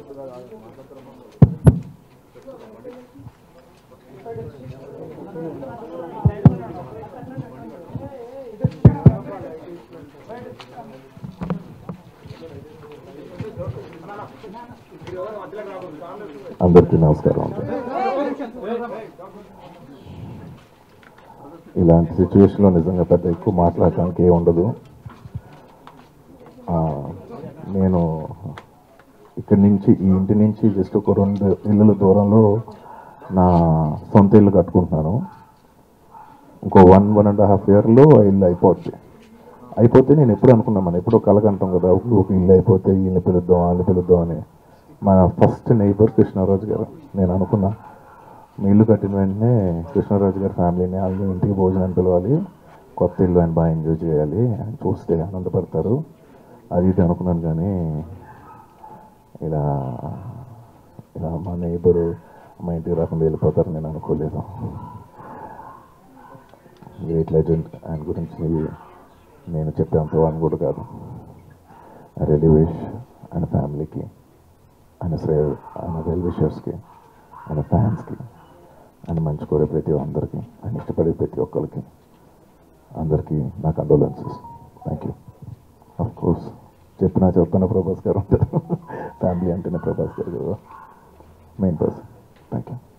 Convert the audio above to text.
అందరికీ నమస్కారం. ఇలాంటి సిచ్యువేషన్లో నిజంగా పెద్ద ఎక్కువ మాట్లాడటానికి ఏమి ఉండదు. నేను ఇక్కడి నుంచి ఈ ఇంటి నుంచి జస్ట్ ఒక 2 ఇళ్ళల దూరంలో నా సొంత ఇల్లు కట్టుకుంటున్నాను. ఇంకో 1.5 ఇయర్లో ఆ ఇల్లు అయిపోతే నేను ఎప్పుడు అనుకున్నాను, మనం ఎప్పుడో కలగంటాం కదా, ఒక ఇల్లు అయిపోతే వీళ్ళని పిలుద్దాం వాళ్ళని పిలుద్దాం అని. మన ఫస్ట్ నైబర్ కృష్ణరాజు గారు. నేను అనుకున్నా మీ ఇల్లు కట్టిన వెంటనే కృష్ణరాజు గారి ఫ్యామిలీని వాళ్ళని ఇంటికి భోజనాన్ని పిలవాలి, కొత్త ఇల్లు ఆయన బాగా ఎంజాయ్ చేయాలి, చూస్తే ఆనందపడతారు అది ఇది అనుకున్నాను. కానీ ఇలా ఇలా మా నైబరు మా ఇంటికి రాకుండా వెళ్ళిపోతారు నేను అనుకోలేదు. గ్రేట్ లెజెండ్, ఆయన గురించి నేను చెప్పేంత వాడిని కూడా కాదు. ఐ రియల్లీ విష్ ఆయన ఫ్యామిలీకి, ఆయన వెల్ విషర్స్కి, ఆయన ఫ్యాన్స్కి, ఆయన మంచి కోరే ప్రతి అందరికీ, ఆయన ఇష్టపడే ప్రతి ఒక్కరికి అందరికీ నా condolences. Thank you. Of course చెప్తున్న ప్రభాస్ గారు ఉంటారు. ఫ్యామిలీ అంటేనే ప్రభాస్ గారు కదా మెయిన్ పర్సన్. Thank you.